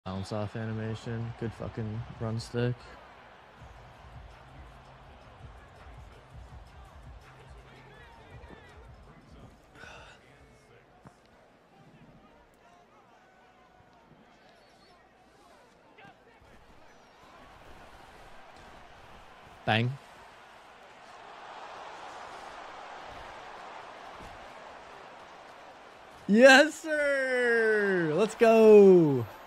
Bounce off animation. Good fucking run stick. Bang. Yes, sir. Let's go.